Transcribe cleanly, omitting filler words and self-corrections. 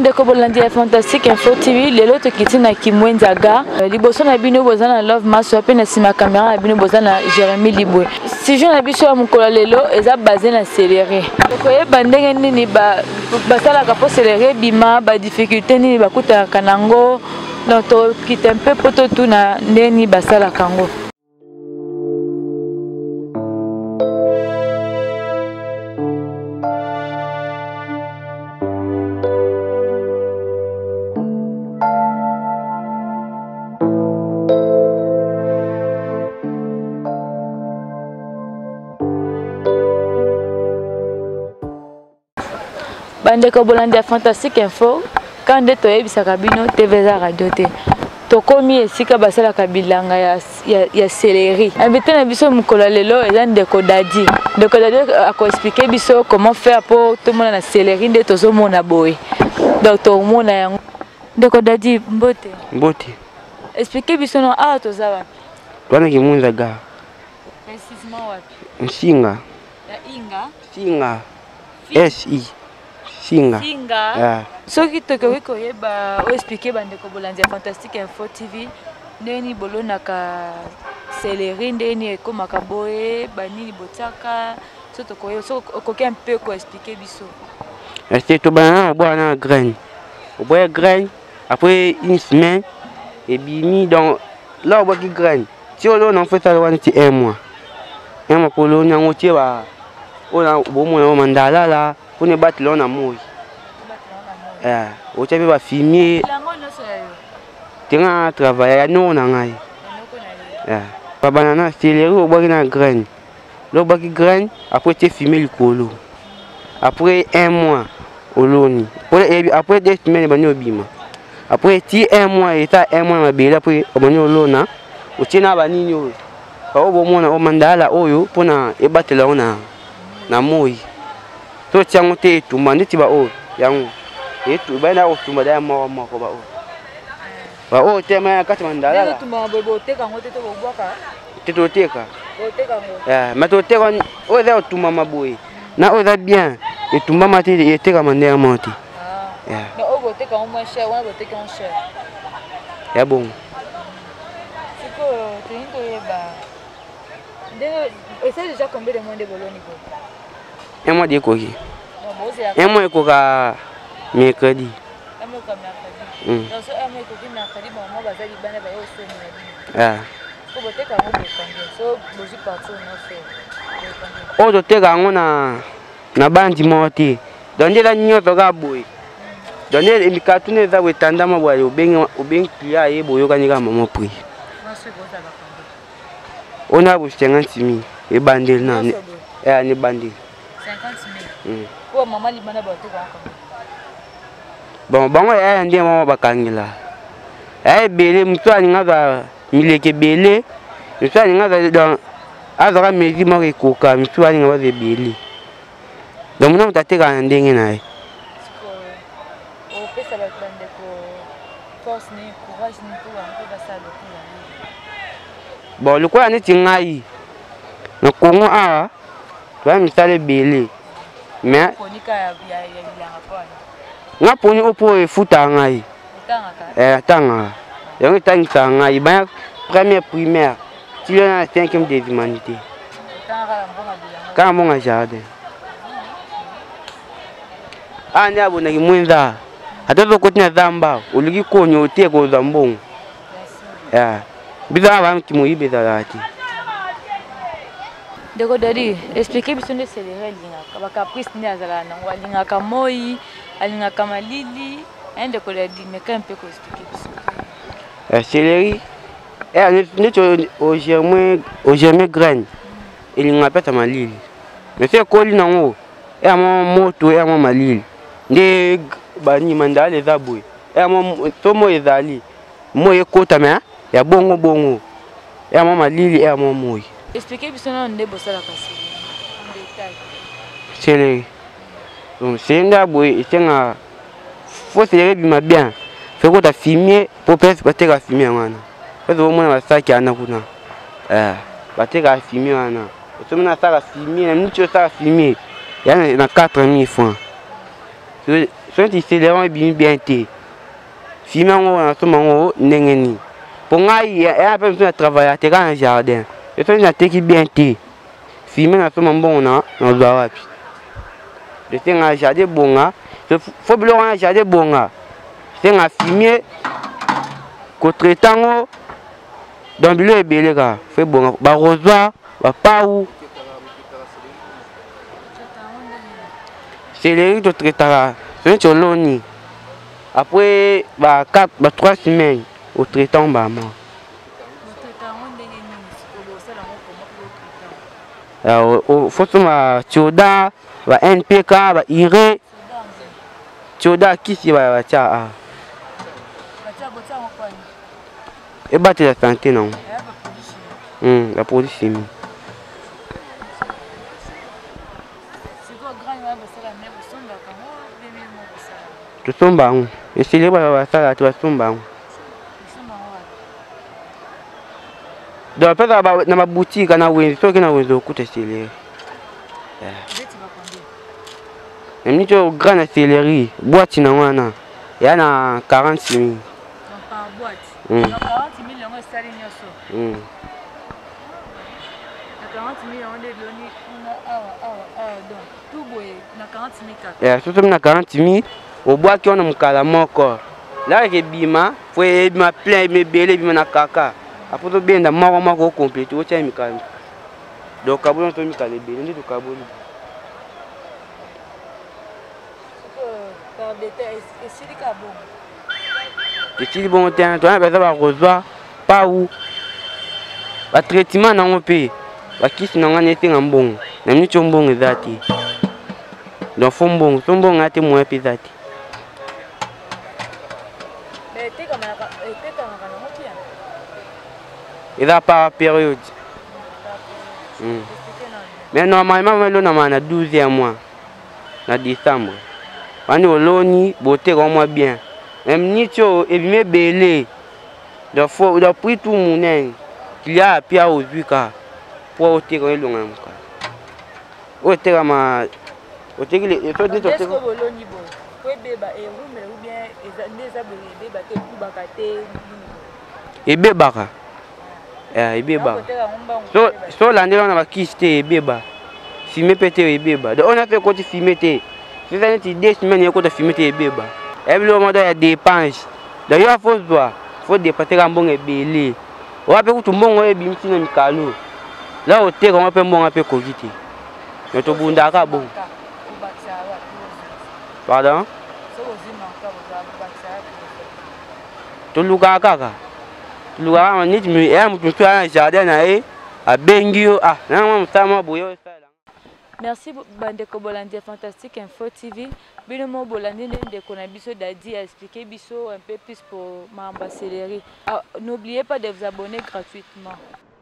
Bandeko bolandi ya Fantastique Info TV lelo tokiti na Kimwenzaga liboso na bino bozana Love Maso pe na sima caméra na bino bozana Jérémy Libwe. Si je na biso ya mukolo lelo eza basé na céleri. Koye bandenge nini basala ka po céleri bima ba difficulté nini bakuta kanango donc to kite un peu poto tout na ndeni basala kango. Bandeko bolandi ya Fantastique Info quand de toyebisaka bino TV za radio te tokomi esika basala kabilanga ya céleri invité na biso mukolo lelo eza Ndeko Dadi ako expliquer biso comment faire pour tout monde na céleri nde tozomona boye donc to mona yango Ndeko Dadi mbote expliquer biso no toza wapi wana Kimwenzaga précisément wapi Msinga ya Inga Singa SI Singa. Soki tokoki koyeba o expliquer bandeko bolandi ya Fantastique Info TV ndeni bolonaka céleri ndeni ekomaka boye banini botaka so tokoyo so koki un peu ko expliquer biso. C'est to banana boana graine. Au bois graine après une semaine et bimi dans là au bois qui graine. Si on en fait ça loin c'est un mois. Un mois pour l'on en moitié va on a bon mois mandala là. Pour ne battre là on a mouillé. Au travers va filmer. Tu as travaillé non on a. Pas banana céleri au bois na graine. Le bois qui graine après tu filmer le colo. Après un mois au loni. Après 2 semaines bani obima. Après ti un mois et ça un mois ma belle après bani olona. O tina bani nyo. Ka obo mona o mandala oyo pona e battre là on a na mouillé. To tiango te tumba nditi ba o yango etu bana o tumba da mo ko ba o tema kati mandala la tumba bobo te kango te to bobwaka te to teka o te kango ma to teka o da tumba maboy na o da bien e tumba mate e teka mandela moti na o bo te kango moins cher wana bo te kango cher ya bon siko tinto yeba et c'est déjà combien de mois de boloni ko un mois de koki un mois koka mercredi donc so un mois koki mercredi maman bazali bana ba yo so ko boteka ngo de combien so bozi partout no fait o to teka ngo na bandi moti donde la nyoto ga boy donde mikatune za wetanda mabwa obengi kia ye boyo kanika mama pri on a 50,000 et bandel na ni bandel 50,000. Pour maman libana bato bon bango ya ndiye mama bakangila bele mtu alinga za mileke bele mtu alinga za dans azara mezi mo ekoka mtu alinga ba bele donc mona mutateka ndenge naye o pesa ba bande ko force ni courage ni pour en ba ça le bon le quoi ni tingai na kongo toi misale bele mais nga poni opo e futa ngai tanga yango tangisa ngai ba première primaire tu es en 5e des humanités kama nga jardin ani abona Kimwenza atazo kotina zamba uliki konyo te ko zambongo biza ba mkimuibe zalati. Ndeko Dadi, expliquez biso nde céleri lingaka ba caprice ni azala na ngwa lingaka moi alingaka malili Ndeko Dadi mais quand peut expliquer biso céleri au germe graine il linga peta malili mais c'est koli nango mo moto mo malili nde bani mandale za boy mo to mo ezali mo ekota mais ya bongo mo malili mo moi. Expliquez biso na nde bosala kasi en détail céleri donc c'est nda boy etenga faut céleri bima bien faut ko ta filmer pour presque bateka filmer wana parce que mona basaki ana kuna bateka filmer wana otomona saka filmer na mtu saka filmer yana na 4000 francs Son céleri bien té. Finalement, on a tout le monde n'engeni. Pour moi, il y a un peu de travail à terre dans le jardin. Je fais une qui bien té. Finalement, tout le monde bon là, on doit appuyer. Je fais un jardin bon là. Il faut bien un jardin bon là. Je fais un fumier. Contre temps, dans le bureau est belé là. Fait bon, bah rosoir, bah pas où. Céleri de traitara. C'est un loni. Après, bah 3 semaines au traitant bah moi. Au faut que Tioda, bah NPK, bah Iré. Tioda qui s'y va tiens. Et bah tu la santé non. La produit chimique. Tu tombes en haut. Et si les balles ça, tu vas tomber en haut. Donc, dans ma boutique, on a un peu de coûte céleri. Il y a une grande céleri, boîte il y a 46 000. Par boîte. 40 000 euros, c'est ça. 40 000 euros, donc tout boy, 40 000. Surtout 40 000, au bois qui on a mon calamar encore. Là, il y a bima, il faut bima plein, mais belé, bima na kaka. Après, il y a bien de compléter, au tien, donc, cabouillon, on a belé, on a cabouillon. Et si bon temps, tu as besoin de recevoir, pas où. Le traitement dans mon pays, qui est un bon, les gens bon exacti. Donc font bon à témoin pesati. Il a pas période. Mais normalement, on a 12e mois, en décembre. On a l'oni, beauté comme moi bien. Même nicho, et bien belé. Donc faut prix tout le monde. Il y a pire aux 8 cas pour ôter le long. Ôter ma. Ôter les. Il faut dire que ôter. Et bébara. Et bébara. So l'année on a quitté et béba. Filmer pété et béba. Donc on a fait quand tu filmer té. C'est ça une 2 semaines quand tu filmer té et béba. Et puis le moment il dépense. D'ailleurs faut dépasser un bon et belé. On a fait tout le monde est bien dans le calot. Là, on a fait un bon peu cogité. Mais tout le monde a bon. Pardon? Tout le monde a caca. Tout le monde a dit, mais je suis un jardin à Bengio. Ah, non, ça m'a bouillé. Merci Bandeko Bolandi Fantastique Info TV. Binomo Bolandi Ndeko na biso Dadi a expliqué biso un peu plus pour ma céleri. N'oubliez pas de vous abonner gratuitement.